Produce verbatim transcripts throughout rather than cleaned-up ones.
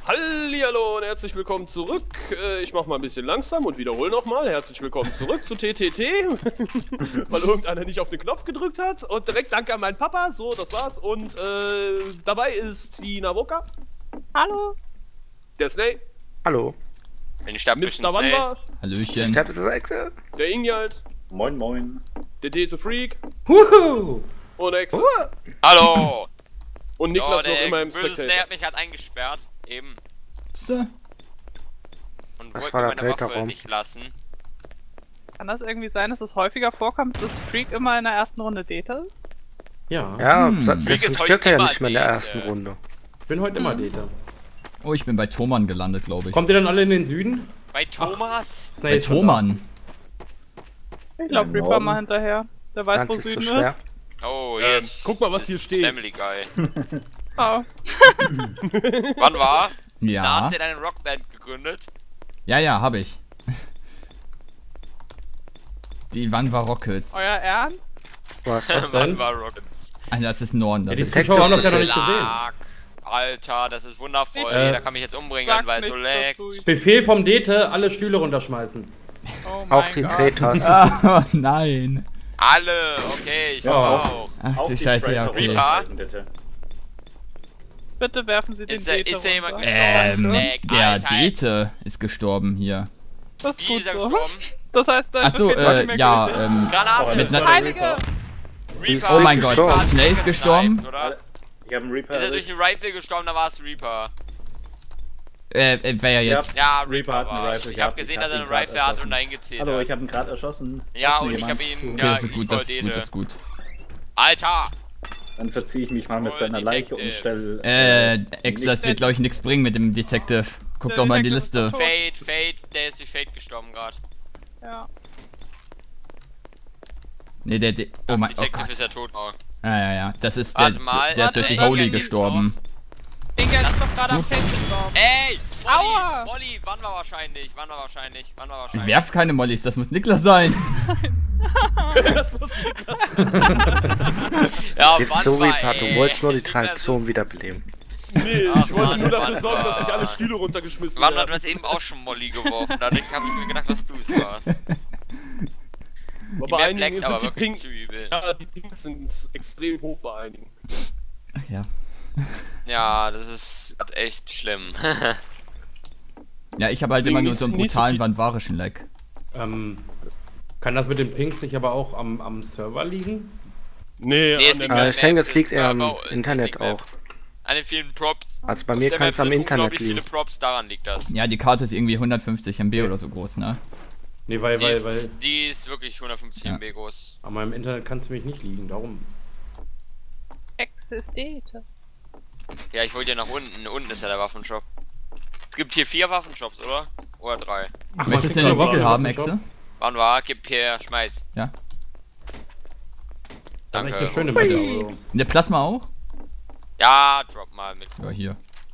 Hallihallo und herzlich willkommen zurück. Äh, Ich mach mal ein bisschen langsam und wiederhole nochmal. Herzlich willkommen zurück zu T T T. Weil irgendeiner nicht auf den Knopf gedrückt hat. Und direkt danke an meinen Papa. So, das war's. Und äh, dabei ist die Navoka. Hallo. Der Snake. Hallo. Wenn ich da Mister Wanwa. Hallöchen. Ich hab das Excel. Der Ingjald. Moin moin. Der Tete Freak. Huhu. Und Exe. Hallo! Und Niklas oh, noch der immer im böse Spectator. Snake hat mich halt eingesperrt. Eben. So. Und Was wollte war mir der meine Waffe Delta-Raum? nicht lassen. Kann das irgendwie sein, dass es häufiger vorkommt, dass Freak immer in der ersten Runde Data ist? Ja, Ja, Hm. deswegen Freak ist stirbt heute er ja immer nicht mehr in der Date, ersten äh. Runde. ich bin heute immer Data. Oh, ich bin bei Thomann gelandet, glaube ich. Kommt ihr dann alle in den Süden? Bei Thomas? Snake bei ist schon Thomann. Ich glaube, Ja, Reaper morgen. mal hinterher. Der weiß, Ganz wo ist so Süden schwer. ist. Oh, Ähm, yes. guck mal, was hier steht. Family Guy. Oh. Wann war? Da Ja. hast du ja deine Rockband gegründet. Ja, ja, habe ich. Die Wanwa Rockets. Euer Ernst? Was? Was Wann denn? war Rockets? Ah, das ist Norden. Ja, Das die ist Zuschauer haben das ja noch nicht gesehen. Lag. Alter, das ist wundervoll. Äh, da kann mich jetzt umbringen, Sag weil es so nichts leckt. dazu. Befehl vom Dete, alle Stühle runterschmeißen. Oh mein Auch die Gott. Treters. Ah, nein. Alle, okay, ich Ja. hoffe auch. Ach du Scheiße, ja, okay. Reaper? Bitte werfen Sie den Ist, der- Data ist da jemand runter. gestorben? Ähm, Leck, der Alter. Dete ist gestorben hier. Das ist Wie gut ist er so. gestorben? Das heißt, dein Ach so, Befehl war nicht äh, mehr ja, gültig. ähm, Granate! mit einer- Heilige! Reaper Oh mein ist Gott, gestorben. Snake ist gestorben. gesniped, Oder? Ich hab einen Reaper. Ist er durch einen Rifle gestorben, da war es Reaper. Äh, äh, wer jetzt? Ja, Reaper Reaper hat einen war Rifle Ich hab gehabt, gesehen, ich dass hab er ihn einen grad Rifle hat und erschossen. dahin gezählt Hallo, hat. ich habe ihn gerade erschossen. Ja, Hat mir und ich hab jemand ihn- zu- Okay, Ja, das ist ich gut, das ist wollte gut, Dete. das ist gut. Alter! Dann verziehe ich mich mal mit Oh, seiner Leiche Detective. und stelle. Äh, Ex, das wird glaube ich nichts bringen mit dem Detective. Guck Der doch mal in die Detective ist Liste. doch tot. Fate, Fate, der ist durch Fate gestorben gerade. Ja. Nee, der, der oh mein oh Detective Gott. ist ja tot. Oh. Ja, ja, ja. Das ist der, Warte mal, der ist durch warte, die Holy Inge, geht's gestorben. Inga Das- ist doch gerade am Feld gestorben. Ey! Aua! Molly! Molly, wann war wahrscheinlich? Wann war wahrscheinlich? Wann war Ich wahrscheinlich? werf keine Mollys, das muss Niklas sein. Das muss Niklas. Ja, Jetzt wann so war, Reaper, du ey? wolltest nur die Niklas Tradition ist- wiederbeleben. Nee, Ach, ich wollte Mann, nur dafür Mann, sorgen, dass sich alle Mann. Stühle runtergeschmissen Wann hat werden. das eben auch schon Molly geworfen? Dadurch habe ich mir gedacht, dass du es warst. Die Aber bei Map einigen leckt sind aber die wirklich Pink. zu übel. Ja, die Pinks sind extrem hoch bei einigen. Ach ja. Ja, das ist grad echt schlimm. Ja, ich habe halt Deswegen immer nur nicht- so einen nicht so brutalen viel- vandvarischen Lag. Ähm, kann das mit den Pings nicht aber auch am, am Server liegen? Nee, Nee, es an liegt der Äh, an ich denke, Map, das liegt ist eher am aber- Internet das liegt auch. An den vielen Props. Also bei Auf mir der kann Map es am sind Internet unglaublich liegen. viele Props, daran liegt das. Ja, die Karte ist irgendwie hundertfünfzig M B oder so groß, ne? Nee, weil, Die weil, ist, weil die ist wirklich hundertfünfzig Ja. M B groß. an meinem Internet kann es mich nicht liegen, darum. Existete. Ja, ich wollte ja nach unten. Unten ist ja der Waffenshop. Es gibt hier vier Waffenshops, oder? Oder drei. Ach, Möchtest du man den kriegt Würfel noch haben, Waffenshop? Exe? Wann war? Gib hier, schmeiß. Ja. Das ist echt Danke. eine schöne Map. Hui. aber- Der Plasma auch? Ja, drop mal mit. Ja, hier.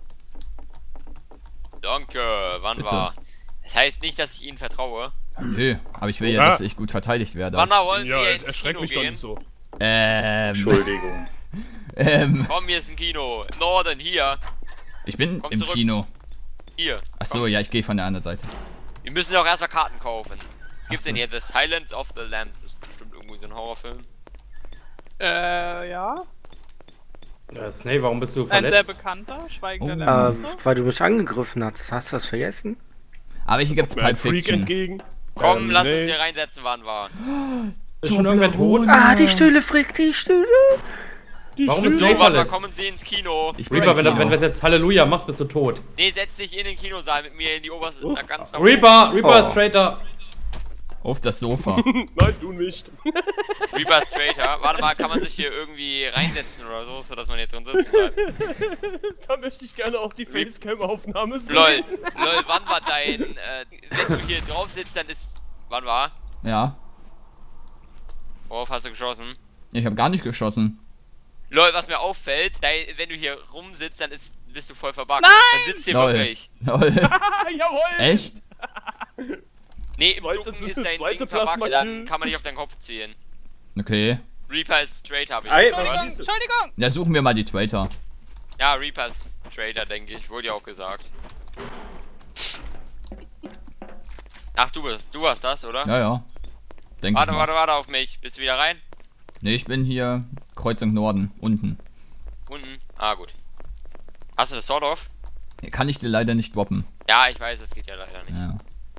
Danke. Wann Bitte. war? Das heißt nicht, dass ich Ihnen vertraue. Nö, aber ich will ja, Ja. dass ich gut verteidigt werde. Wann war wollen Ja, wir ins erschreck Kino mich doch gehen? nicht so. Ähm, Entschuldigung. ähm, Komm, hier ist ein Kino. Im Norden, hier. ich bin Komm im zurück. Kino. Hier. Achso, ja, ich gehe von der anderen Seite. Wir müssen doch erstmal Karten kaufen. Was gibt's denn hier? The Silence of the Lambs. Das ist bestimmt irgendwo so ein Horrorfilm. Äh, ja. Äh, Snake, warum bist du Ein sehr verletzt? bekannter, Schweigen der Oh. Lämmer. Äh, weil du mich angegriffen hast. Hast du das vergessen? Aber hier gibt's Mir ein Pulp Freak Fiction. entgegen. Komm, Ähm, lass nee. uns hier reinsetzen, wann war. Ist schon irgendwer tot? Ah, die Stühle, Frick, die Stühle! Warum ist So, Snake wann war, verletzt? kommen Sie ins Kino. Ich bin Reaper, im wenn, du- Kino. wenn du jetzt Halleluja machst, bist du tot. Nee, setz dich in den Kinosaal mit mir in die oberste. Na, ganz nach Reaper, Reaper Oh. ist Traitor. Auf das Sofa. Nein, du nicht. oben. Reaper Straighter. Warte mal, kann man sich hier irgendwie reinsetzen oder so, sodass man hier drin sitzen kann? Da möchte ich gerne auch die Facecam-Aufnahme sehen. Lol, lol, wann war dein. Äh, wenn du hier drauf sitzt, dann ist. Wann war? Ja. Worauf hast du geschossen? Ich habe gar nicht geschossen. Lol, was mir auffällt, dein, wenn du hier rumsitzt, dann ist, bist du voll verbuggt. Nein! Dann sitzt hier Lol. wirklich. Lol. Jawohl! Echt? Nee, im Zweite- Ducken ist dein zweite Ding verbuggt, Plasma-Kill. dann kann man nicht auf deinen Kopf ziehen. Okay. Reaper ist straight, hab ich Ei, gehört. was? Entschuldigung, Entschuldigung! Ja, suchen wir mal die Traitor. Ja, Reaper ist Trader, denke ich. Wurde ja auch gesagt. Ach, du bist, du warst das, oder? Ja, ja. Denk Warte, ich mal. warte, warte auf mich. Bist du wieder rein? Nee, ich bin hier Kreuzung Norden, unten. Unten? Ah, gut. Hast du das Sword off? Kann ich dir leider nicht droppen. Ja, ich weiß, das geht ja leider nicht. Ja.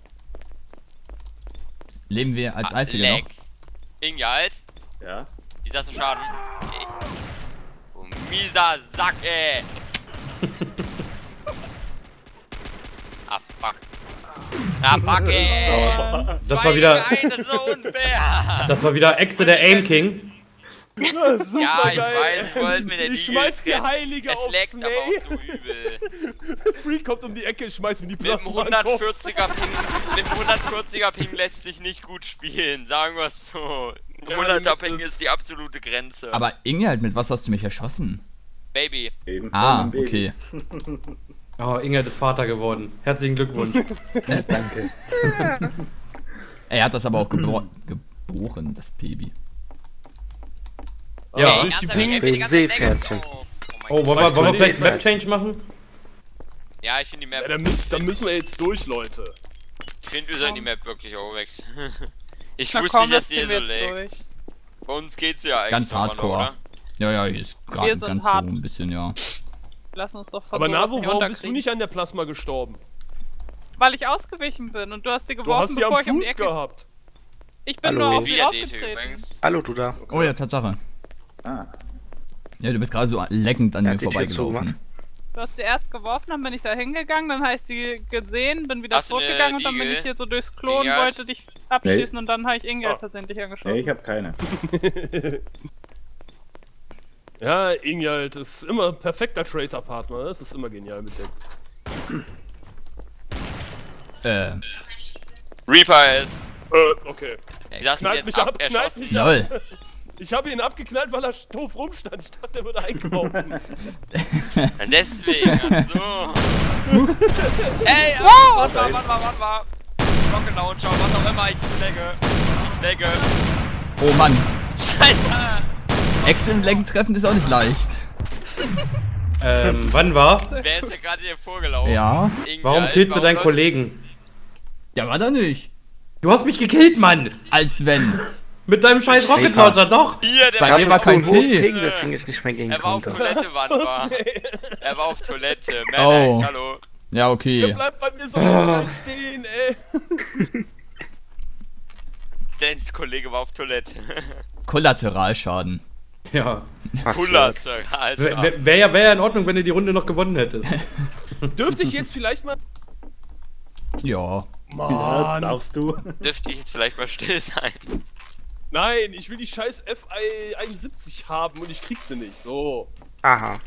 Leben wir als Ah, Einzige Lag. noch? Ingjald, Ja. wie sagst du Schaden? Ey. Du mieser Sack, ey! Ah, fuck. Ah, fuck, ey! Das Zwei war wieder, gegen einen, das ist so unfair! das war wieder Exe der Aim King. Ja, super Ja, ich geil. weiß, ich wollte mir der Ich schmeiß die Deagle- Heilige Es auf leckt aber auch Snake. so übel. Freak kommt um die Ecke, schmeiß mir die Mit dem Plasma an den Kopf. hundertvierziger Ping, mit dem hundertvierziger Ping lässt sich nicht gut spielen, sagen wir es so. Ja, hunderter das- Ping ist die absolute Grenze. Aber Inge, mit was hast du mich erschossen? Baby. Eben. Ah, Mit dem okay. Baby. Oh, Inge ist Vater geworden. Herzlichen Glückwunsch. Danke. Er hat das aber auch gebro gebrochen, das Baby. Ja. durch die ganz Pings. ehrlich, die ganze Zeit Seepferdchen. negativ auf. Oh mein Oh, Gott. wollen wir, wollen wir Nee, vielleicht ich Map weiß. Change machen? Ja, ich finde die Map. Ja, da müssen, da müssen wir jetzt durch, Leute. Ich finde, wir sollen die Map wirklich overwechseln. Ich Na wusste komm, nicht, dass das die hier so ziehen wir jetzt legt. Bei uns geht's ja eigentlich. Ganz nochmal, hardcore. oder? Ja, ja, hier ist gerade Wir sind ganz hart. so ein bisschen, ja. Lass uns doch von Aber sowas Navo, nicht warum bist du unterkriegen. nicht an der Plasma gestorben? Weil ich ausgewichen bin und du hast die Du geworfen, hast die am bevor ich um die Fuß Ecke... gehabt. Ich bin Hallo. nur auf die Wieder D T aufgetreten. übrigens. Hallo, du da. Oh ja, Tatsache. Ah. Ja, du bist gerade so leckend an Er mir hat die Tür vorbeigelaufen. zugemacht. Du hast sie erst geworfen, dann bin ich da hingegangen, dann habe ich sie gesehen, bin wieder Hast du zurückgegangen eine und dann bin Diegel? ich hier so durchs Klo und Ingert? wollte dich abschießen Nee. und dann habe ich Ingeld Ah. versehentlich Nee, angeschossen. ich habe keine. Ja, Ingjald ist immer ein perfekter Traitor-Partner. Das ist immer genial mit dem. Äh, Reaper ist. Äh, okay. Wie sagst du Knallt jetzt mich ab, ab, knallt erschossen? mich lol. ab. Ich habe ihn abgeknallt, weil er doof rumstand. Ich dachte, er würde einkaufen. Deswegen, ach so. Ey, äh, warte mal, warte mal, warte mal. Rocket Launcher, was auch immer, ich flagge. Ich flagge. Oh Mann. Scheiße! Ex im Lecken treffen ist auch nicht leicht. Ähm, wann war? Wer ist ja gerade hier vorgelaufen? Ja. Ingjald, Warum killst du deinen läufst- Kollegen? Ja, war da nicht. Du hast mich gekillt, Mann! Als wenn. Mit deinem scheiß Rocket Reaper. Launcher, doch! Hier, der Bei war, mir war so einen kein hohen Kill. Ping, deswegen ich nicht mehr gehen er war auf konnte. Toilette, wann war? Er war auf Toilette. Mad Oh. Max, hallo. Ja, Der okay. bleibt bei mir so oh. stehen, ey. Der Kollege war auf Toilette. Kollateralschaden. Ja. Pullert. Wäre wär, wär ja, wär ja in Ordnung, wenn du die Runde noch gewonnen hättest. Dürfte ich jetzt vielleicht mal... Ja. Ja, Mann. darfst du. Dürfte ich jetzt vielleicht mal still sein? Nein, ich will die scheiß F einundsiebzig haben und ich krieg sie nicht. So. Aha.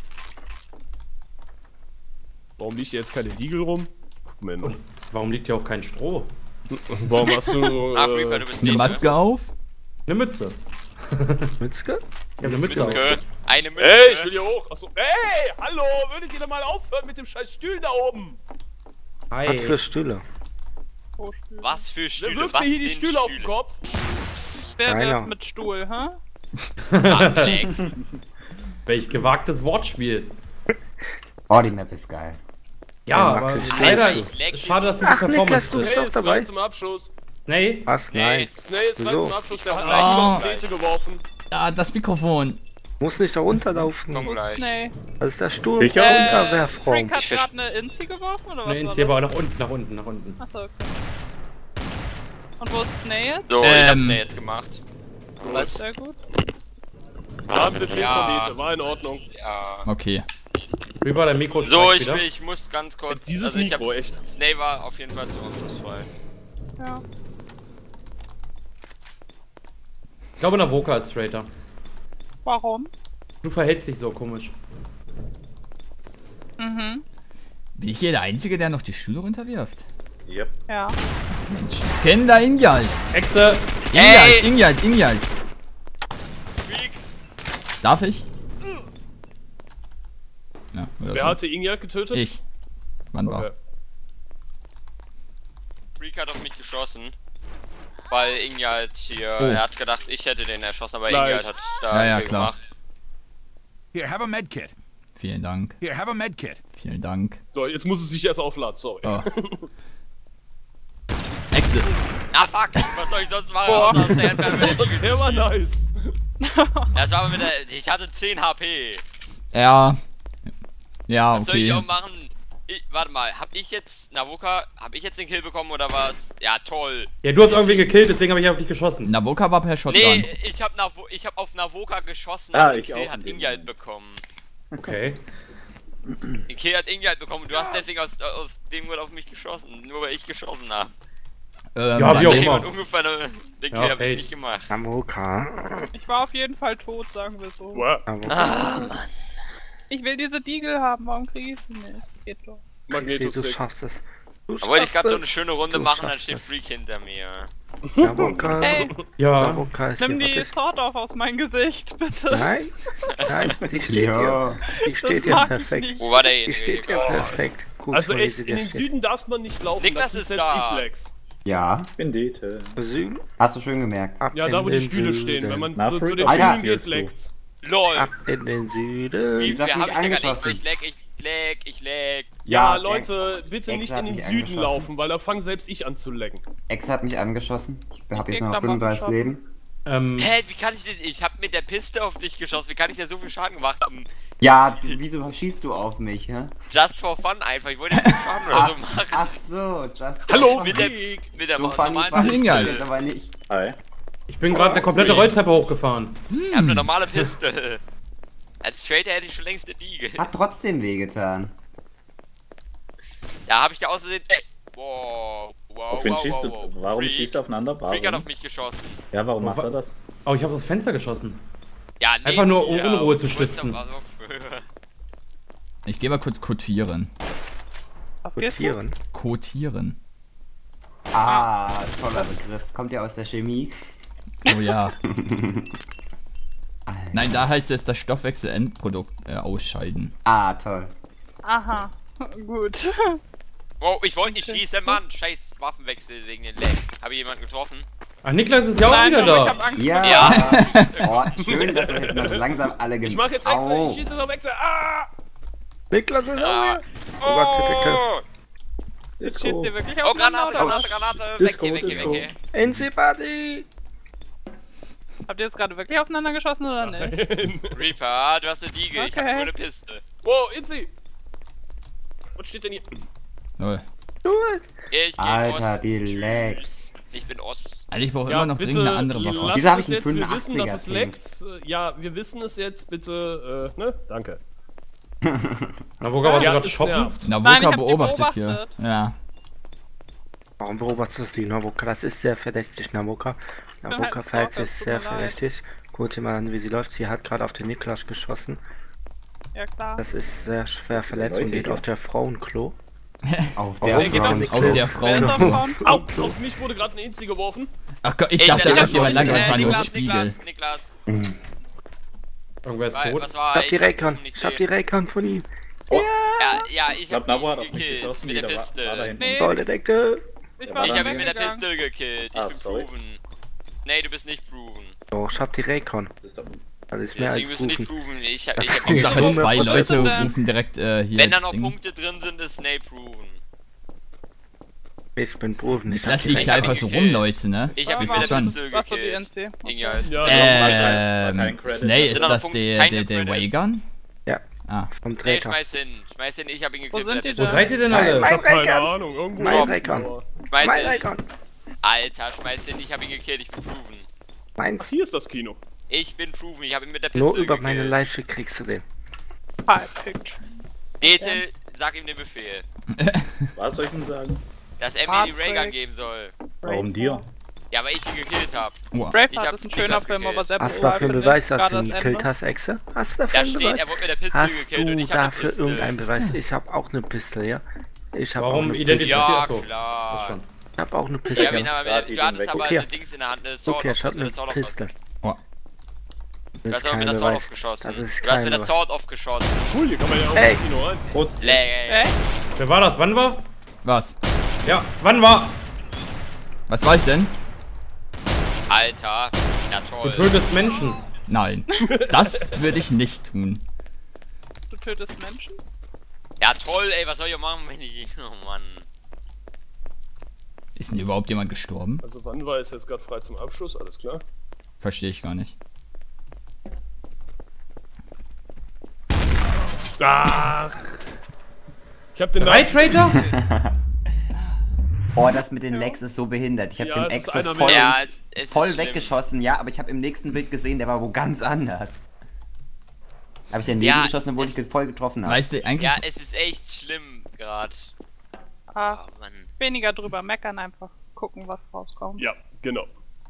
Warum liegt hier jetzt keine Diegel rum? Mensch. Warum liegt hier auch kein Stroh? Warum hast du... Ach, Reaper, Äh, du bist Eine nicht. Maske auf? Eine Mütze. Mützke? Ich hab eine Mütze auf. Mützke. Eine Mütze. ey, ich will hier hoch. Achso. Ey, hallo, würdet ihr doch mal aufhören mit dem scheiß Stühlen da oben? Hi. Was für Stühle? Oh, Stühle. Was für Wer Stühle? wirft Was mir hier die sind Stühle auf den Kopf? Wer Keiner. wirft mit Stuhl, hä? Ableck. Welch gewagtes Wortspiel. Oh, die Map ist geil. Ja, Ja, aber Max, ich leider ich leck dich. schade, dass diese Ach, Niklas, Performance du ist. bist Snake auch ist dabei. frei zum Abschluss. Nee, Was? Nee. Nein. Snake ist frei Wieso? zum Abschluss. Der hat komm eigentlich gleich. auf die Knete geworfen. Ja, das Mikrofon. Muss nicht da runterlaufen. Komm gleich. Nee. Das ist der Stuhl Sicher? im Äh, Unterwerfraum. Frank hat Ich verste- gerade eine Inzi geworfen, oder was eine war Inzi, aber das? nach unten, nach unten, nach unten. Achso, okay. Und wo ist Snake jetzt? So, ich Ähm. hab's mir jetzt gemacht. Was? Sehr gut. War ein Befehl Ja. von Dete, war in Ordnung. Ja. Okay. Wie war dein Mikro? So, zeigt ich wieder? will, ich muss ganz kurz. Dieses also ich Mikro, hab's- echt. Snake war auf jeden Fall zum Abschluss frei. Ja. Ich glaube, Navoka ist Traitor. Warum? Du verhältst dich so komisch. Mhm. Bin ich hier der Einzige, der noch die Stühle runterwirft? Yep. Ja. Mensch. Scan da Ingjald. Exe! Ingjald, Ingjald, Ingjald. Freak! Darf ich? Ja, oder Wer so. hatte Ingjald getötet? Ich. Wann war? Okay. Freak hat auf mich geschossen. Weil Ingjald hier. Oh. Er hat gedacht, ich hätte den erschossen, aber Gleich. Ingjald hat da Ja, ja, viel klar. gemacht. Here, have a med kit. Vielen Dank. Here, have a med kit. Vielen Dank. So, jetzt muss es sich erst aufladen, sorry. Oh. Exit. Ah, fuck! Was soll ich sonst machen? Außer aus der Erdbeere mit der Diegel Der war nice. Das war aber mit der. Ich hatte zehn H P. Ja. Ja, Was soll ich okay. auch machen? Ich, warte mal, hab ich jetzt. Navoka, hab ich jetzt den Kill bekommen oder was? Ja, toll. Ja, du hast irgendwie gekillt, deswegen habe ich auf dich geschossen. Navoka war per Shotgun. Nee, ich hab, Navo ich hab auf Navoka geschossen, Ah, aber den ich Kill auch hat in dem Ingjald Moment. bekommen. Okay. Den Kill hat Ingjald bekommen und du hast deswegen aus, aus dem Grund auf mich geschossen. Nur weil ich geschossen habe. Ähm, Ja, wie auch Deswegen immer. ungefähr ne, den Ja, Kill hab fake. ich nicht gemacht. Namoka. Ich war auf jeden Fall tot, sagen wir so. Wow. Namoka. Ah, Mann. Ich will diese Diegel haben, warum krieg ich sie nicht? Geht doch. Magnetus Du weg. schaffst es. Du Da wollte ich schaffst gerade so eine es. schöne Runde Du machen, dann schaffst steht es. Freak hinter mir. Namoka. Ey, Ja. Namoka ist nimm hier. die Was ist- Sword off aus meinem Gesicht, bitte. Nein, nein, die steht Ja. dir. Die steht dir mag ich perfekt. nicht. Wo war der Die Jenige? steht dir Oh. perfekt. Guck Also mal, wie echt, sie in dir den steht. Süden darf man nicht laufen. Niklas das sind ist selbst da. ich Lex. Ja, bin Dete. Süden? hast du schön gemerkt. Ab Ja, in da wo die den Stühle Süden. stehen. Wenn man Na, so zu Freak, den Alter. Stühlen geht, Zielst du? leckt's. LOL! Ab in den Süden. Wie Wieso hast viel du hab ich mich da gar nicht? angeschossen? Ich lag, ich lag, ich lag. Ja, Ja, Leute, bitte Ex nicht hat in den mich Süden angeschossen. laufen, weil da fange selbst ich an zu lecken. Ex hat mich angeschossen. Ich habe jetzt Gegner noch fünfunddreißig machen Leben. Ähm, Hä, wie kann ich denn. Ich hab mit der Piste auf dich geschossen. Wie kann ich denn so viel Schaden gemacht haben? Ja, wieso schießt du auf mich, hä? Just for fun einfach. Ich wollte nicht viel Schaden oder so machen. Ach so, just. Hallo, Mit der, Freak! mit der So no- funny normalen war Ingal. das aber nicht. Hi. ich bin gerade eine komplette Rolltreppe hochgefahren. Ich hab eine normale Piste. Als Trader hätte ich schon längst eine Diege. Hat trotzdem wehgetan. Ja, hab ich dir außersehen. Ey. Wow, wow, Auf wen wow, schießt wow, du? wow. Warum Freak. schießt du aufeinander? Freak hat Warum? auf mich geschossen. Ja, warum macht Wa- er das? Oh, ich habe das Fenster geschossen. Ja, nee. Einfach nur, um ja, Unruhe zu du wolltest stiften. aber so- Ich gehe mal kurz kotieren. Was geht's? Kotieren. Kotieren. Ah, toller Begriff. Kommt ja aus der Chemie. Oh ja. Alter. Nein, da heißt es das Stoffwechselendprodukt äh, ausscheiden. Ah, toll. Aha, gut. Wow, ich wollte nicht schießen, Mann. Scheiß Waffenwechsel wegen den Legs. Habe ich jemanden getroffen? Ach, Niklas ist ja auch Nein, wieder aber ich da. hab Angst Ja. Ja. Oh, schön, dass das jetzt mal so langsam alle Ich gem- mach jetzt Exe, Au. ich schieße jetzt auf Exe. Ah! Niklas ist Ah. auch hier. Oh Gott, bitte, Oh, Jetzt Disco. schießt ihr wirklich oh aufeinander, Granate, oder Granate, was? Granate. Disco, Weg hier, weg hier, Disco. weg hier. N C Party. Habt ihr jetzt gerade wirklich aufeinander geschossen oder nicht? Reaper, du hast eine Diege, ich hab Okay. nur eine Piste. Wow, Inzi! Was steht denn hier? Lol. Ich geh Alter, Ost. die Tschüss. Lags. Ich bin Ost. Also ich brauche Ja, immer noch bitte, dringend eine andere Waffe. lasst Wieso hab es ich einen jetzt, wir wissen, dass es fünfundachtziger leckt. Ja, wir wissen es jetzt, bitte, äh, ne? Danke. Na, wo warst du Ja, gerade es shoppen? nervt. Nein, ich Navoka hab die beobachtet hier. beobachtet. Ja. Warum beobachtest du die Naboka? Das ist sehr verdächtig, Naboka. bin halt Naboka ein verhält Stalker, sich tut sehr mir leid. verdächtig. Guck dir mal an, wie sie läuft. Sie hat gerade auf den Niklas geschossen. Ja klar. Das ist sehr schwer verletzt und Leute, geht ja. auf der Frauenklo. Auf Der der geht Frau. auf- Auf der Wer ist auf Frau. Frauen? Au! Auf mich wurde gerade ein Inzi geworfen. Ach Gott, ich Ich dachte, werde da läuft jemand lang, aber es war nur ein Niklas, Spiegel. Niklas, Niklas. Irgendwer ist Weil, tot. was war? Ich hab die kann Raycon. nicht Ich hab die sehen. Raycon von ihm. Ja, ja, ich Ich glaub, hab Navo hat ihn auf mich gekillt geschossen. mit der Jeder war, Piste. war da hinten. Nee. Volle Decke. Ich Ja, war Ich dann hab ihn mit der weggegangen. Pistol gekillt. Ich Ah, bin sorry. proven. Nee, du bist nicht proven. Oh, ich hab die Raycon. Das ist doch- Das ist mehr Deswegen als bist du nicht Rufen. proven. Ich hab, Das ich hab ist ihn Hauptsache hundert zwei Prozent. Leute denn? rufen direkt äh, hier. Wenn da das noch Ding. Punkte drin sind, ist Nate proven. Ich bin Proven. Ich Lass hab die dich Ich da hab einfach ihn so rum, gekillt. Leute, ne? Ich hab ihn Wisst mit ihr der schon? Pistol Was für die gekillt. N C? Inghalt. Ja, Ähm, kein Credit. Snay, ist Sind noch das Punkte, der, keine der, der Credits. Waygun? Ja. Ah, Vom Nee, Träger. schmeiß hin. Schmeiß hin, ich hab ihn gekillt Wo sind mit der die Wo denn? seid ihr denn Nein, alle? Ich mein hab keine Raycon. Ahnung, irgendwo. Mein Shop. Raycon. Schmeiß Mein hin. Raycon. Alter, schmeiß hin, ich hab ihn gekillt, ich bin proven. Ach, Meins. hier ist das Kino. Ich bin proven, ich hab ihn mit der Pistol Nur über gekillt. meine Leiche kriegst du den. Pipe Pitch. Dete, sag ihm den Befehl. Was soll ich denn sagen? Dass er mir die Fahrzeug. Raygun geben soll. Warum dir? Ja, weil ich ihn gekillt hab. oh. Ich hab Braveheart ist ein schöner Niklas Film, gekillt. aber sehr Hast du brutal, dafür einen finde Beweis, ich. dass du Gerade ihn das gekillt Ende. hast, Exe? Hast du Da dafür einen steht, Beweis? er wurde mit der Pistol Hast gekillt und du ich hab eine dafür Pistol. irgendeinen Beweis? Ich hab auch eine Pistole, ja? Ich hab auch Warum eine identifiziert Pistole. Ja, Achso, das klar. schon. Ich hab auch eine Ja, Pistole. aber aber Grad du die hattest weg. aber Okay. eine Dings in der Hand, eine Sword Okay, off, ich du hab hast mit eine der Sword off Pistole. Oh. Du Das hast ist aber kein mit der Sword Beweis. off geschossen. Das ist Du hast kein mit der Beweis. Sword off geschossen. Cool, hier kann man ja auch Ey. ins Kino rein. Leg. Echt? Wer war das? Wann war? Was? Ja, wann war? Was war ich denn? Alter. Ja Du toll. tötest Menschen. Nein. Das würde ich nicht tun. Du tötest Menschen? Ja toll, ey, was soll ich auch machen, wenn ich... Oh Mann. Ist denn überhaupt jemand gestorben? Also wann war es jetzt gerade frei zum Abschluss? Alles klar. Verstehe ich gar nicht. Ach. Ich hab den Drei Namen- Traitor? Oh, das mit den Lags ist so behindert. Ich habe Ja, den es ist Exe einer voll, mehr. Ja, es, es ist voll schlimm. weggeschossen, ja, aber ich habe im nächsten Bild gesehen, der war wo ganz anders. Habe ich den neben Ja, geschossen, obwohl es- ich den voll getroffen habe. Weißt du, eigentlich. Ja, es ist echt schlimm gerade. Ah, Oh Mann. weniger drüber meckern, einfach gucken, was rauskommt. Ja, genau.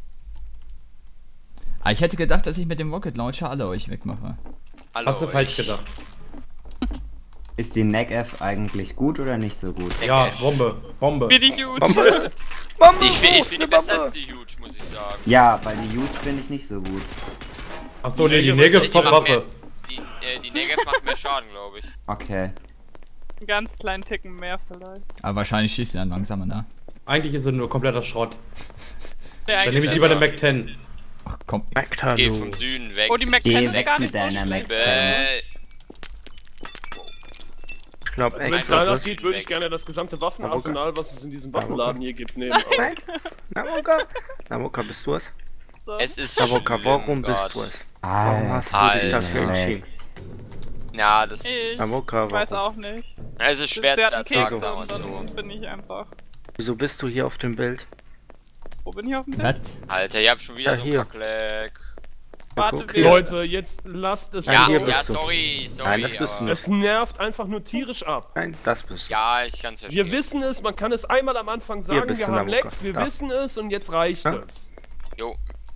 Ah, ich hätte gedacht, dass ich mit dem Rocket Launcher alle euch wegmache. Hallo, Hast du falsch ich- gedacht. Ist die N A C F eigentlich gut oder nicht so gut? Ja, Negev. Bombe, Bombe. Bin ich huge. Ich finde ich find die besser als die Huge, muss ich sagen. Ja, weil die Huge finde ich nicht so gut. Achso, nee, die Negev ist- Negev Die Top macht mehr, Waffe. die, äh, die Negev macht mehr Schaden, glaube ich. Okay. Einen ganz kleinen Ticken mehr vielleicht. Aber wahrscheinlich schießt er dann langsamer, ne? Eigentlich ist sie nur kompletter Schrott. Der Dann eigentlich nehme ich lieber eine Mac zehn. Ach komm. Geh vom Süden weg. Oh, die Mac Geh zehn ist weg gar mit nicht so deiner Mac schlecht. zehn. Bäh. Ich glaube, Also wenn es extra. danach geht, würde ich gerne das gesamte Waffenarsenal, was es in diesem Waffenladen hier gibt, nehmen. Nein. Namoka? Namoka, bist du es? So. Es ist Namoka, schlimm, warum Gott. bist du es? Warum Ah, hast du dich Alter. dafür entschieden? Lex. Ja, das Ich ist... Namoka, weiß warum? auch nicht. Es ist schwer Sie zu hat einen Keks ertragen, sagen wir und es so. dann bin ich einfach. Wieso bist du hier auf dem Bild? Wo bin ich auf dem Was? Bild? Alter, ihr habt schon wieder Ja, so hier. einen Kackleck. Warte, okay. wir- Leute, jetzt lasst es Ja, hier so. bist ja, du. sorry, sorry. Nein, das bist aber- du nicht. Es nervt einfach nur tierisch ab. Nein, das bist du. Ja, ich kann's verstehen. Wir wissen es, man kann es einmal am Anfang sagen, bist wir du, haben Namoka. Lex, wir Ja. wissen es und jetzt reicht Ja. es. Jo.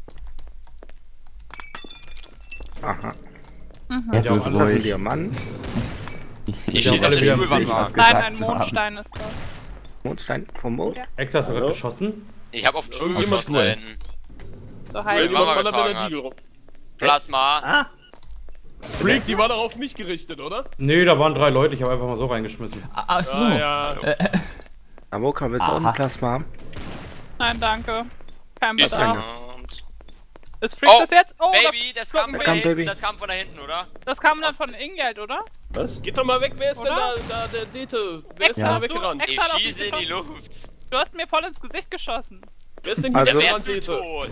Aha. Jetzt Ja, ist Mann, Das ist ein ruhig. Diamant. Ich Ja, schieße alle auf wieder die am Schulwand Sieg. mal. Was Nein, gesagt ein zu haben. Mondstein ist da. Mondstein vom Mond? Ex, hast du gerade Oder? geschossen? Ich hab auf den Stuhl Irgendjemand geschossen da cool. hinten. So Cool. heiß. Irgendjemand Mama ballert mit getragen der hat. Diegel rum. Plasma. Freak, die war doch auf mich gerichtet, oder? Nee, da waren drei Leute, ich habe einfach mal so reingeschmissen. Ah, ach so. Ah, ja. Namoka, willst du auch Aha. ein Plasma haben? Nein, danke. Kein Ist Bedarf. ja Und... Ist Freak Oh, das jetzt? Oh, Baby, das kam, da, von Komm, da hinten, Baby. das kam von da hinten, oder? das kam dann von Ingeld, oder? Was? Geht doch mal weg, wer ist denn da, Oder? da, der Dete? Wer ist Extra denn da hast du- weggerannt? Extra Ich hat auf mich schieße in die geschossen. Luft. Du hast mir voll ins Gesicht geschossen. Wer ist denn hier Also- Dann weggerannt, wärst du Dete? tot.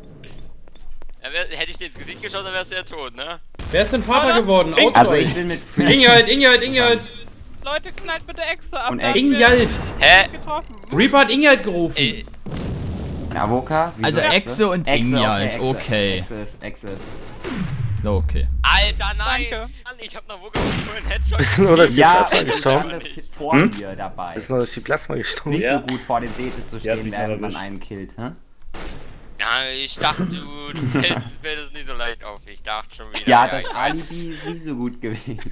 Dann wär, hätte ich dir ins Gesicht geschossen, dann wärst du ja tot, ne? Wer ist denn Vater Oder? geworden? Ing- Out Also euch. ich bin mit Freak Ingeld, Ingeld, Ingeld! Leute, knallt bitte Exe ab. Und da haben wir Ingeld! Hä? getroffen. Reaper hat Ingeld gerufen! Ey, Namoka. Wieso Also Exe und Ingeld, okay. Exe ist, Exe ist. So, okay. Alter, nein! Danke. Mann, ich hab noch wirklich vorhin einen Headshot. Bist du nur, dass die Ja, Plasma ich gestorben? stand das vor mir dabei. Bist du nur, dass die Plasma gestorben Nicht ist? so gut vor dem Dete zu Ja, stehen, mich während man erwischt. einen killt, hä? Ja, ich dachte, du, du fällst mir das nicht so leicht auf. Ich dachte schon wieder. Ja, das ich weiß. Alibi ist nicht so gut gewesen.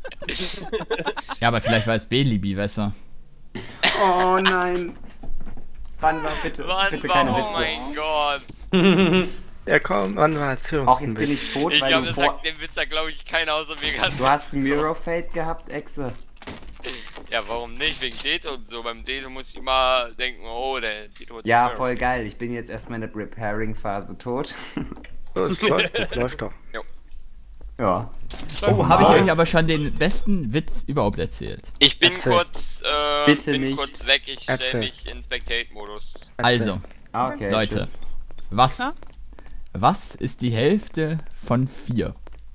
Ja, aber vielleicht war es B-Libi besser. Oh nein. Wann war bitte? Mann, bitte keine warum? Oh Witze. mein Gott. Ja, komm, wann war es? Erzähl uns Auch ein jetzt bin bisschen. ich tot, Ich weil glaube, du das vor... sagt den Witz da, glaube ich, keiner außer mir kann. Du hast Mirror Fate gehabt, Exe. Ja, warum nicht? Wegen Dete und so. Beim Dete muss ich immer denken, oh, der Dete wird Ja, so- voll geil. Ich bin jetzt erstmal in der Preparing-Phase tot. So, es läuft doch, läuft doch. Ja. Oh, habe ich euch aber schon den besten Witz überhaupt erzählt. Ich bin Erzähl. kurz, äh, Bitte bin nicht. kurz weg. Ich stelle Erzähl. mich in Spectate-Modus. Also, Ah, okay. Leute, tschüss. was, Na? was ist die Hälfte von vier?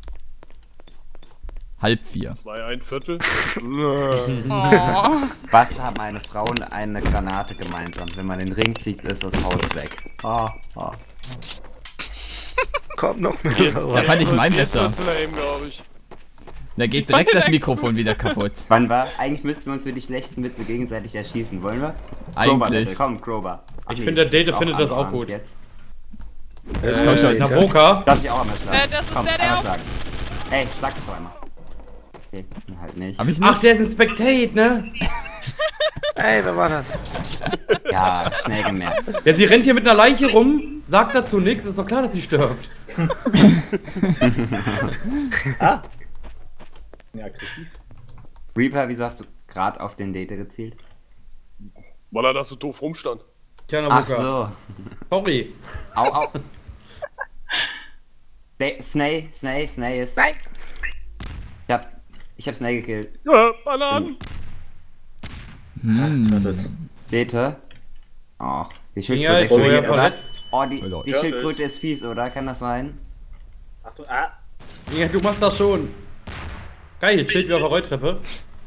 Halb vier. Zwei, ein Viertel. Oh. Was haben eine Frau und eine Granate gemeinsam? Wenn man den Ring zieht, ist das Haus weg. Oh, oh. Komm noch mehr Jetzt- Da raus. fand ich meinen Jetzt besser. wird's lame, glaube ich. Da geht direkt das Mikrofon wieder kaputt. Wann war? Eigentlich müssten wir uns für die schlechten Witze gegenseitig erschießen, wollen wir? Crowbar, Eigentlich. bitte. Komm, Crowbar. Ach Ich nee, finde, der Date auch findet das auch anfangen gut. Jetzt. Äh, schon, Naboka? Darf ich auch einmal schlagen? Äh, das ist Komm, der, der einmal auf- schlagen. Ey, schlag dich doch einmal. Okay, halt nicht. Hab ich nicht? Ach, der ist in Spectate, ne? Ey, wer war das? Ja, schnell gemerkt. Ja, sie rennt hier mit einer Leiche rum, sagt dazu nichts, ist doch klar, dass sie stirbt. Ah! Ja, aggressiv. Reaper, wieso hast du gerade auf den Date gezielt? Weil er da so doof rumstand. Tja, Ach Naboka. so. Sorry. Au, au. Snay, Snay, Snay, Snay ist. Nein! Ich hab Ich hab Snake gekillt. Ja, Bananen. Hm. Bitte. Oh, die Ja, Schildkröte ich ist wurde ja fies, oder? verletzt. Oh, die, Oh, die Leute. Schildkröte ist fies, oder? Kann das sein? Achtung, ah. Ja, du machst das schon. Geil, jetzt chillt wieder auf der Rolltreppe.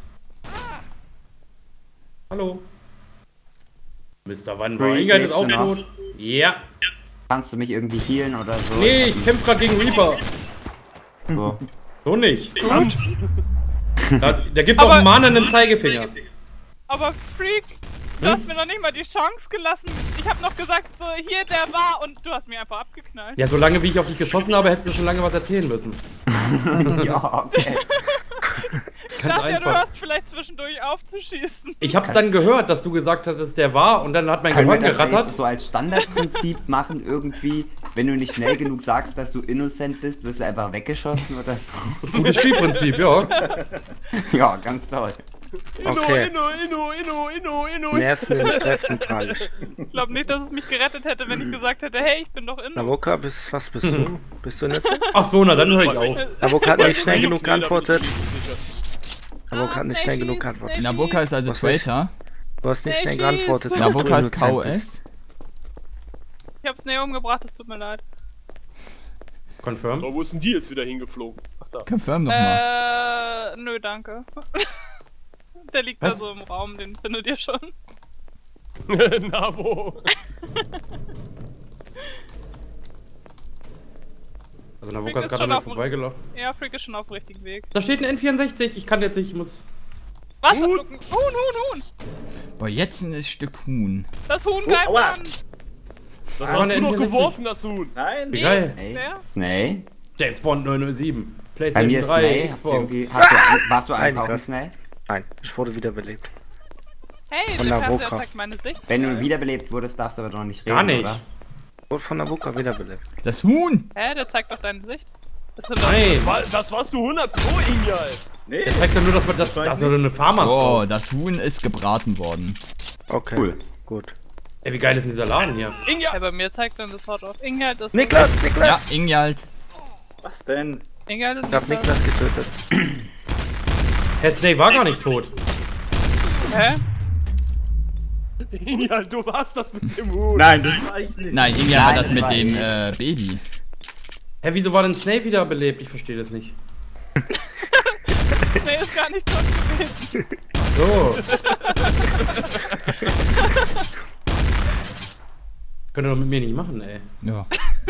Hallo. Mister Wann war Free, Ingrid ist auch lebst du noch? tot. Ja. Kannst du mich irgendwie healen oder so? Nee, ich kämpf grad gegen Reaper. So. So nicht. Gut. Da, da gibt's auch Aber- einen mahnenden Zeigefinger. Aber Freak, du hast mir noch nicht mal die Chance gelassen. Ich hab noch gesagt, so, hier, der war, und du hast mir einfach abgeknallt. Ja, solange wie ich auf dich geschossen habe, hättest du schon lange was erzählen müssen. Ja, okay. Ich Ganz dachte ja, du einfach. hörst vielleicht zwischendurch aufzuschießen. Ich hab's dann gehört, dass du gesagt hattest, der war, und dann hat mein Können wir Gehirn das gerattert. jetzt so als Standardprinzip machen irgendwie, wenn du nicht schnell genug sagst, dass du innocent bist, wirst du einfach weggeschossen oder so? Gutes Spielprinzip, ja. Ja, ganz toll. Inno, Okay. Inno, Inno, Inno, Inno, Inno. Im ersten den Treffen tragisch. Ich glaube nicht, dass es mich gerettet hätte, wenn ich gesagt hätte, hey, ich bin doch in. Nawoka, bist, was bist du? Bist du in der Zeit? Ach so, na dann höre ich auf. Nawoka hat nicht schnell Nee, genug da bin ich geantwortet. nicht sicher. Nawoka hat nicht schnell Snake genug schießt, geantwortet. Snake Nawoka ist also Was ist? Traitor. Du hast nicht Snake schnell geantwortet. schießt. ob du Nawoka ist innocent K O bist. S. Ich hab's näher umgebracht, es tut mir leid. Confirm. Oh, wo ist denn die jetzt wieder hingeflogen? Ach da. Confirm doch mal. Äh, nö, danke. Der liegt da Was? so im Raum, den findet ihr schon. Na wo? Also Nawoka ist ist gerade schon an mir auf dem- vorbeigelaufen. Ja, Freak ist schon auf dem richtigen Weg. Da steht ein N vierundsechzig, ich kann jetzt nicht, ich muss... Was? Huhn. Huhn, Huhn, Huhn! Boah, jetzt ein Stück Huhn. Das Huhn Oh, greift aua. an! Das Aber hast du eine noch N vierundsechzig. geworfen, das Huhn. Nein. Wie geil. Hey, Wer? Snake? James Bond neun null sieben. Bei mir PlayStation ist drei, Snake. Hast du irgendwie, Xbox. hast du, ein- warst du Nein, einkaufen, krass. Snake? Nein, ich wurde wiederbelebt. Hey, Von der Nawoka. Fernseher zeigt meine Sicht. Wenn du wiederbelebt wurdest, darfst du aber noch nicht reden, Gar nicht. oder? Wurde von Nawoka wiederbelebt. Das Huhn! Hä, der zeigt doch deine Sicht. Das wird Nein. Das, war, das warst du hundert Pro, Injalt. Nee. Der zeigt doch nur, dass man das, das ist so eine Farmers Oh, drauf. das Huhn ist gebraten worden. Okay, Cool. gut. Ey, wie geil ist denn dieser Laden hier? Ja, Injalt. bei mir zeigt dann das Wort auf. Inghalt ist. Niklas, Ja, Niklas! Ingjald. Was denn? Inghalt ist. Ich hab Niklas getötet. Herr Snake war gar nicht tot. Hä? Injalt, du warst das mit dem Huhn. Nein, das war ich nicht. Nein, Ingjald war Nein, das das mit war dem ich. äh, Baby. Hä, wieso war denn Snake wiederbelebt? Ich verstehe das nicht. Nee, ist gar nicht tot gewesen. Ach so. Könnt ihr doch mit mir nicht machen, ey. Ja.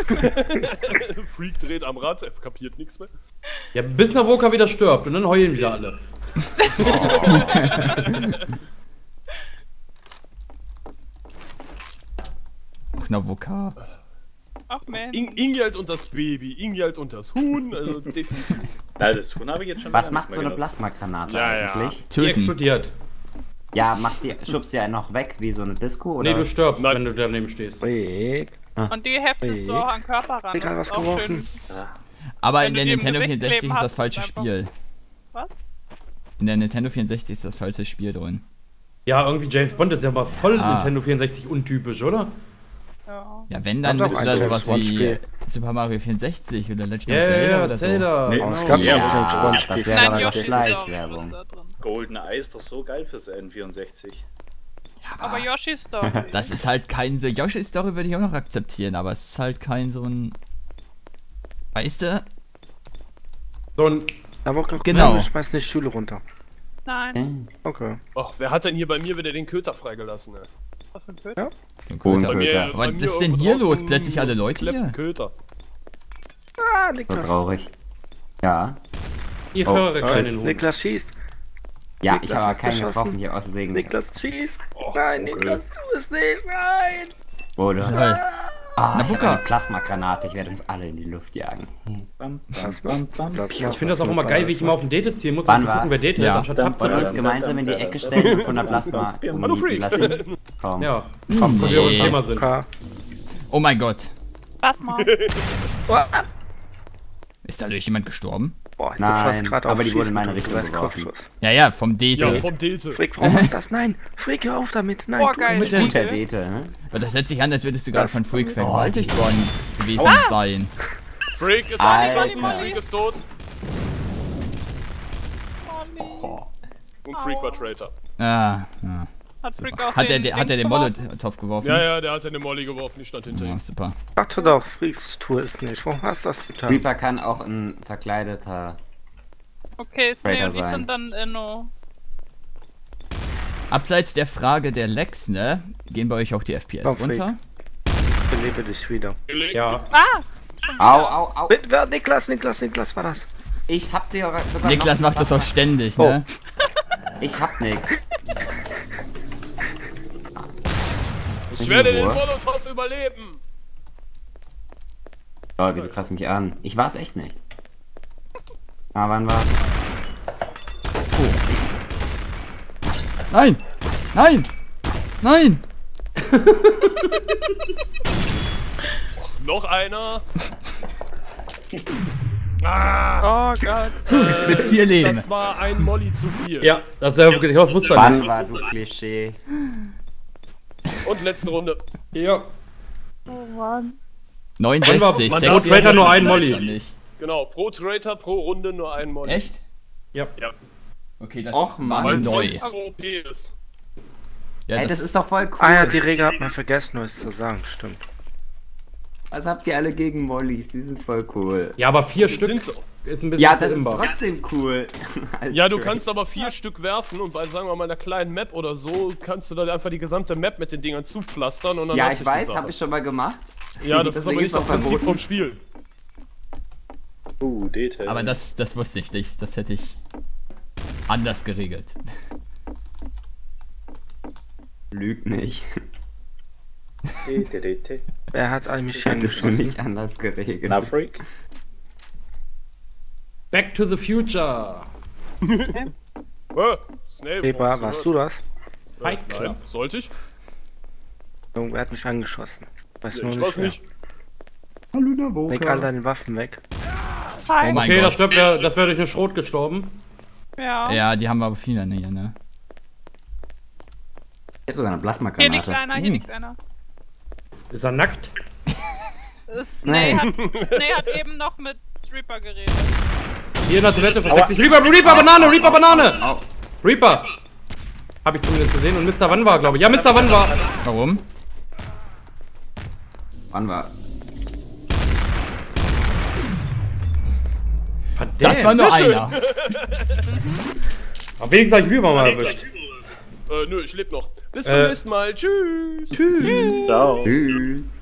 Freak dreht am Rad, er kapiert nichts mehr. Ja, bis Nawoka wieder stirbt und dann heulen wieder alle. Ach, Nawoka. Ach man. In, Injalt und das Baby, Injalt und das Huhn, also definitiv. Nein, das Huhn habe ich jetzt schon Was lange macht nicht so mehr eine genutzt. Plasmagranate Ja, ja. eigentlich? Die Töten. explodiert. Ja, macht die, schubst ja noch weg wie so eine Disco, oder? Nee, du stirbst, Nein. wenn du daneben stehst. Freak. Und die heftest du auch an den Körper ran. Freak hat Das was ist auch geworfen. Aber Wenn in du der die im Nintendo Gesicht vierundsechzig kleben ist das hast, falsche einfach- Spiel. Was? In der Nintendo vierundsechzig ist das falsche Spiel drin. Ja, irgendwie James Bond ist ja mal voll Ah. Nintendo vierundsechzig untypisch, oder? Ja. Ja, wenn, dann Doch, ist ein das James sowas wie Bond-Spiel. Super Mario vierundsechzig oder Legend Ja, of ja, Zelda ja, oder so. Zelda. Nee. genau. Oh, es gab Ja, ja, ein das Spannspiel. wäre Nein, aber Yoshi Schleichwerbung. da drin. Golden Eye ist doch so geil fürs N vierundsechzig. Aber Yoshi Story. Das ist halt kein so. Yoshi's Story würde ich auch noch akzeptieren, aber es ist halt kein so ein. Weißt du? So ein Nawoka, Genau. genau. Schmeiß die Stühle runter. Nein. Okay. Ach, wer hat denn hier bei mir wieder den Köter freigelassen, ey? Was für ein Köter? Hohen Bei mir, Köter. Aber bei was mir ist denn irgendwo hier los? draußen Plötzlich alle Leute kleppt ein hier? Köter. Ah, So Niklas. traurig. Ja. Ich Oh, höre Äh, keinen Hund. Niklas schießt. Ja, ich Niklas habe ist keinen geschossen. getroffen hier aus Segen. Niklas schießt. Oh, Nein, okay. Niklas, tu es nicht. Nein. Oder? Toll. Ah, ich Nawoka. habe eine Plasmagranate. Ich werde uns alle in die Luft jagen. Bam, bam, bam, bam. Ich finde das auch immer geil, wie ich immer auf den Date ziehen muss, um Wann zu war? gucken, wer Date Ja. ist, anstatt Tab zu Wollen wir uns drücken. gemeinsam in die Ecke stellen und von der Plasma Hallo, Freak. lassen? Komm. Ja, Komm, wo wir beim Nee. Thema sind. Okay. Oh mein Gott. Was mal? Ist dadurch jemand gestorben? Boah, ich Nein, hab fast gerade aber auf die wurde in meine Schießen Richtung gedrückt, geworfen. Kopfschuss. Ja, ja, vom Dete. Ja, vom Delte. Frick, warum ist das? Nein, Frick, hör auf damit. Nein, Boah, tu geil. es Mit nicht. guter Date, ne? Aber das hört sich an, als würdest du gerade Das- von Freak Oh, vergewaltigt worden gewesen sein. Freak ist Alter. angeschossen, Freak ist tot. Oh. Und Freak war Traitor. Ah, ja. Hat Freak auch Hat er, den den- hat er Dings den geworfen? Molotow geworfen? Ja, ja, der hat eine Molly geworfen, ich stand hinter Ja, ihm. super. Sagte doch, Freaks, tu es nicht. Warum hast du das getan? Reaper kann auch ein verkleideter. Okay, Snake Traitor und ich sein. sind dann Inno. Abseits der Frage der Lex, ne? Gehen bei euch auch die F P S Oh, Freak. runter? Ich belebe dich wieder. Ja. Ah! Au, au, au. Mit, wer, Niklas, Niklas, Niklas, war das? Ich hab dir sogar Niklas noch macht das auch ständig, ne? Ich hab nix. Ich werde den Ruhe. Molotow überleben! Oh, wieso krass mich an? Ich war's echt nicht. Ah, wann war? Nein! Nein! Nein! Noch einer! Ah! Oh Gott. Äh, Mit vier Leben. Das war ein Molly zu viel. Ja, das ist ja wirklich, das wusste er Wann nicht. war du Klischee? Und letzte Runde. Ja. Oh Mann. neunundsechzig, Man sechs darf Traitor nur einen Molly. Nicht. Genau, pro Traitor, pro Runde nur ein Molly. Echt? Ja. Ja, Okay, das Och, war Mann. weil neu. es sonst so O P ist. Ja, Ey, das, das ist doch voll cool. Ah ja, die Regel hat man vergessen, nur es zu sagen, stimmt. Was habt ihr alle gegen Mollys? Die sind voll cool. Ja, aber vier Das Stück sind so. ist ein bisschen Ja, zu das ist imbar. trotzdem cool. Als Ja, du Trade. kannst aber vier Stück werfen und bei, sagen wir mal, einer kleinen Map oder so, kannst du dann einfach die gesamte Map mit den Dingern zupflastern und dann Ja, hat ich sich die weiß, Sache. habe ich schon mal gemacht. Ja, das ist aber Deswegen nicht das auch Prinzip verboten. vom Spiel. Uh, Detail. aber das, das wusste ich nicht. Das hätte ich anders geregelt. Lüg nicht. T, T, T, T. Wer hat eigentlich Hättest du angeschossen? nicht anders geregelt. Na, Freak? Back to the Future. Äh, Snape, Reaper, hast warst gehört? du das? Fight Nein, Club. sollte ich? Irgendwer hat mich angeschossen. Weiß Ja, nur ich nicht weiß wer. nicht. Hallo, Navoka. Leg all deine Waffen weg. Hi. Oh mein Okay, das Gott. stirbt wär, das wäre durch eine Schrot gestorben. Ja. Ja, die haben aber viele hier, ne? Ich hab sogar eine Hier liegt Plasmagranate. einer, hier Hm. liegt einer. Ist er nackt? Snake Nein. hat, Snake hat eben noch mit Reaper geredet. Hier in der Toilette versteckt sich. Reaper, Reaper, Banane, Reaper, Banane! Au. Reaper! Hab ich zumindest gesehen. Und Mister Wann war, glaube ich. Ja, Mister Wann war. Warum? Wann war? Verdammt. Das war nur sehr schön. einer. Auf wenigstens hab ich Reaper mal erwischt. Äh, nö, ich lebe noch. Bis zum Äh. nächsten Mal. Tschüss. Tschüss. Ciao. Tschüss.